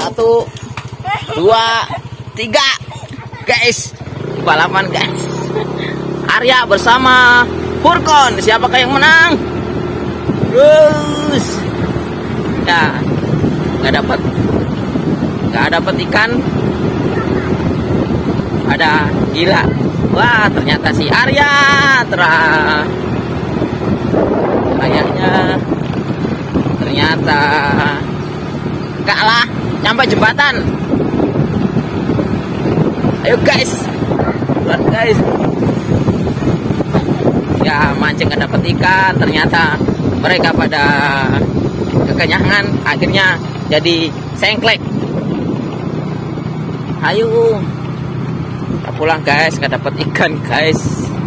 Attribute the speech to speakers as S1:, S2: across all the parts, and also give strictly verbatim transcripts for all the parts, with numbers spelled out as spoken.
S1: Satu, dua, tiga, guys, balapan guys. Arya bersama Furkon, siapakah yang menang? Terus, ya, nggak dapat, nggak dapat ikan. Ada gila, wah ternyata si Arya terah. Kayaknya ternyata kalah sampai jembatan. Ayo guys, buat guys. Ya mancing nggak dapat ikan, ternyata mereka pada kekenyangan, akhirnya jadi sengklek. Ayo, kita pulang guys, nggak dapat ikan guys.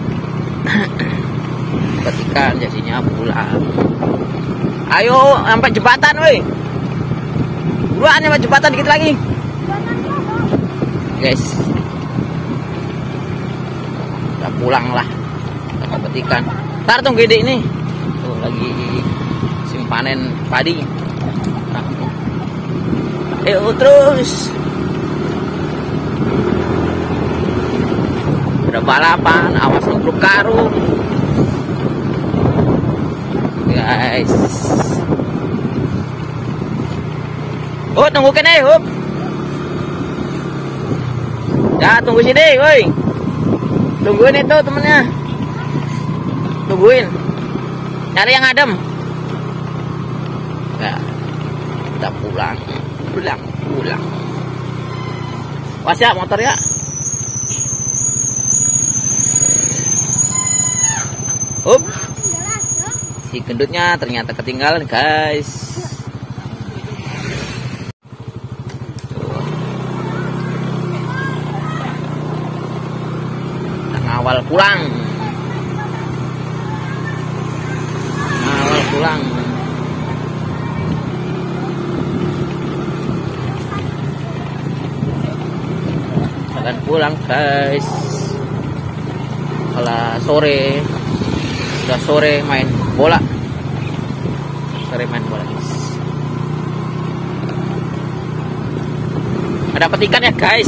S1: Dapat ikan jadinya pulang. Ayo sampai jembatan, woi. Buruan sampai jembatan dikit lagi. Guys. Kita pulang lah. Kita dapat ikan. Ntar tunggu ide ini. Tuh lagi simpanen padi. Nah. Ayo terus. Udah balapan, awas nubruk karung. Guys, oh tunggu kene, Hup. Ya tunggu sini, woi. Tungguin itu temennya. Tungguin. Cari yang adem. Ya, kita pulang, pulang, pulang. Was ya motor ya. Hup. Si gendutnya ternyata ketinggalan guys. Ngawal pulang. Ngawal pulang. Akan pulang guys. Kalau sore, udah sore main bola. Sore main bola guys. Ada petikan ya guys.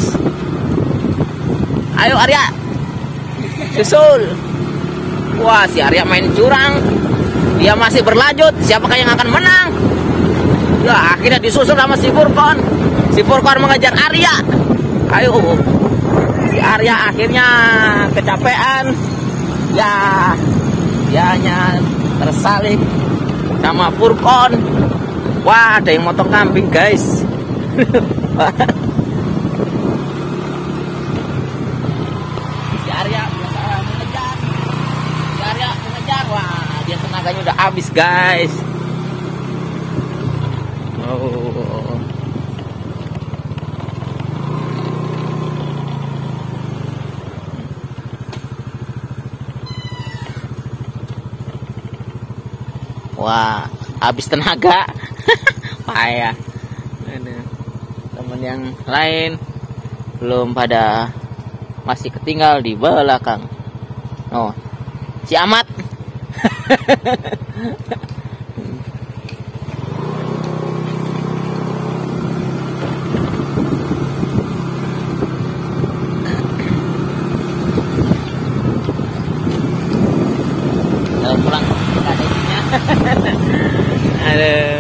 S1: Ayo Arya, susul. Wah si Arya main curang. Dia masih berlanjut. Siapakah yang akan menang? Ya akhirnya disusul sama si Furkon. Si Furkon mengejar Arya. Ayo. Si Arya akhirnya kecapean. Ya dia hanya tersalib sama Furkon. Wah ada yang motong kambing guys. Si Arya berusaha mengejar. Si Arya mengejar. Wah dia tenaganya udah habis guys. Oh. Wah, habis tenaga. Payah. Teman yang lain belum pada, masih ketinggal di belakang. Oh, si Amat. Kalau pulang nggak ada isinya. Aduh.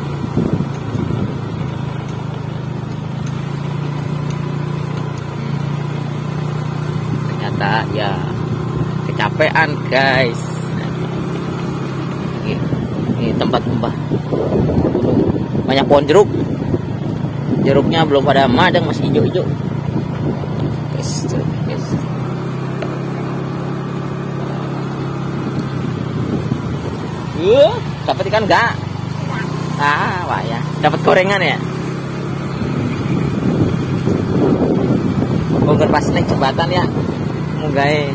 S1: Ternyata ya kecapean guys. Ini, ini tempat mbah. Banyak pohon jeruk. Jeruknya belum pada madang, masih hijau-hijau. Guys, jeruk guys. Uh, dapat ikan enggak? Ah, wah ya. Dapat gorengan ya? Bongkar pas naik jembatan ya. Munggae.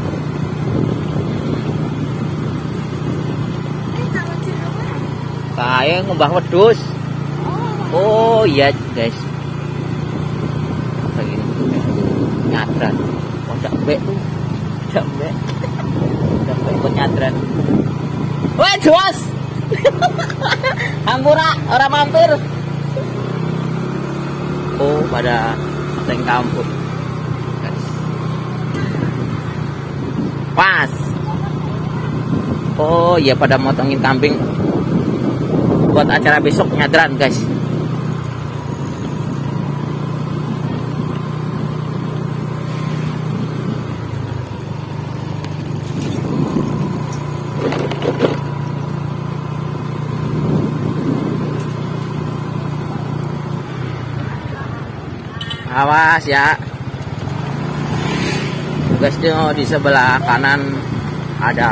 S1: Kayak ngembah wedhus. Oh iya guys. Begini. Nyadran. Oh, jambe tuh. Jambe. Jambe ikut nyadran. Wah, jos. Hampura, orang mampir. Oh, pada tank kampung. Pas. Oh iya, pada motongin kambing buat acara besok nyadran guys. Awas ya. Guysnya di sebelah kanan ada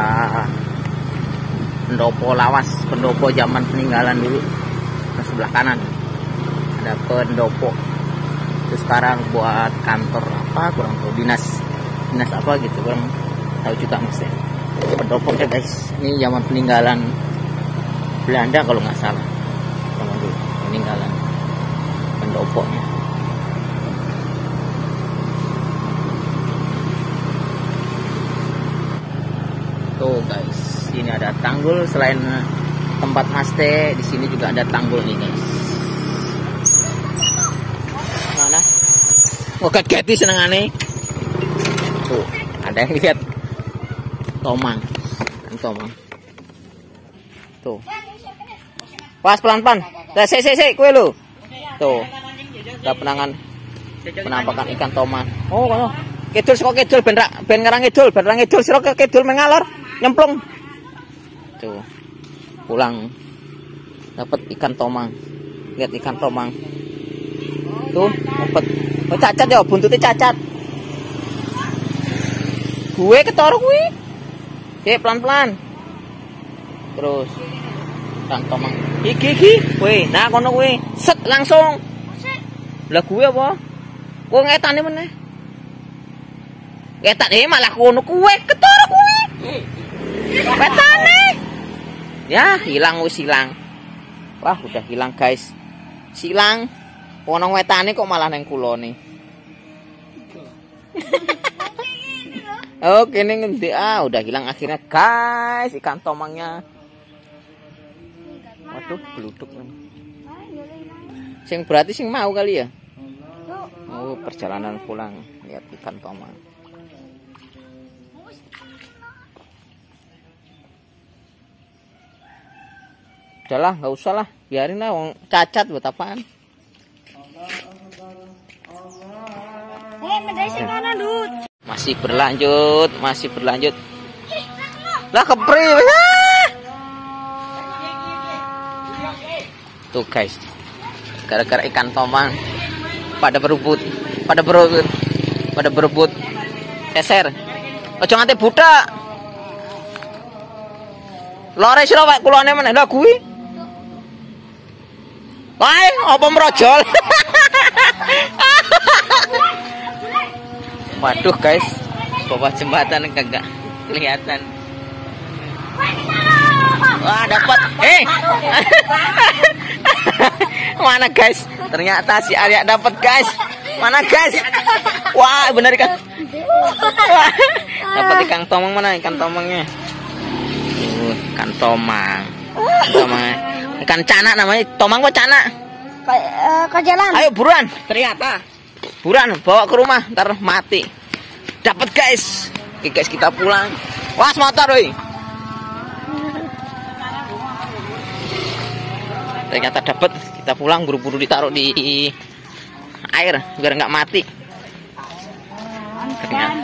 S1: pendopo lawas, pendopo zaman peninggalan dulu. Di sebelah kanan ada pendopo. Itu sekarang buat kantor apa kurang tahu, dinas dinas apa gitu, kurang tahu juga mas ya. Pendopoknya guys, ini zaman peninggalan Belanda kalau nggak salah, zaman dulu peninggalan pendopoknya. Tuh guys, ini ada tanggul. Selain tempat maste, di sini juga ada tanggul nih guys. Mana? Oh, gat-gati senengane. Tuh, ada yang lihat tomang, kan tomang. Tuh, pas pelan-pelan. Dah, se se se, kue lu. Tuh, ada penangan penampakan ikan tomang. Oh, kono. Kidul saka kidul ben ben ngarang kidul, ben ngarang kidul sira kidul mengalor. Nyemplung tuh, pulang dapat ikan tomang. Lihat ikan tomang tuh, dapat. Oh, cacat ya, buntutnya cacat. Gue ketara gue. Oke, pelan-pelan. Terus ikan tomang iki iki gue, nah kono gue set langsung. Lah gue apa? Gue ngetane meneh. Ngetane malah kono gue ketara gue. Wetane. Ya, hilang wis hilang. Wah, udah hilang guys. Silang. Ono wetane kok malah nang kulone. Oh, kene ngendi ah, udah hilang akhirnya guys ikan tomangnya. Waduh, geluduk. Sing berarti sing mau kali ya. Oh, perjalanan pulang lihat ikan tomang. Udahlah, nggak usah lah, biarin lah, wong cacat buat apaan. Masih berlanjut, masih berlanjut. Lah kepri, tuh guys, gara-gara ikan tomang pada berebut, pada berebut, pada berebut, eser. Ojo nganti buta. Lore sira wae kulone meneh lha kuwi. Wae, apa merojol? Waduh guys, bawah jembatan kagak kelihatan. Wah, dapat. Eh. Mana guys? Ternyata si Arya dapat guys. Mana guys? Wah, benar ikan. Dapat ikan tomang, mana ikan tomangnya? Uh, ikan tomang. Tomang. Ikan cana namanya. Tomang apa cana?
S2: Ke jalan.
S1: Ayo buruan. Ternyata. Buruan bawa ke rumah, ntar mati. Dapat guys. Oke guys, kita pulang. Was motor, woi. Ternyata dapat. Kita pulang buru-buru ditaruh di air biar nggak mati. Ternyata.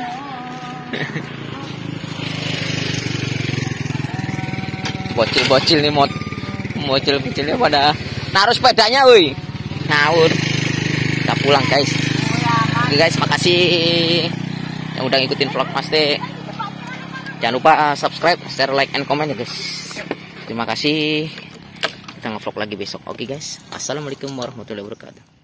S1: Bocil-bocil nih, mod. Bocil-bocilnya pada naruh sepedanya, woi. Ngawur. Kita pulang guys. Oke guys, makasih yang udah ngikutin vlog Mas T. Jangan lupa subscribe, share, like, and comment ya guys. Terima kasih. Kita nge-vlog lagi besok. Oke guys. Assalamualaikum warahmatullahi wabarakatuh.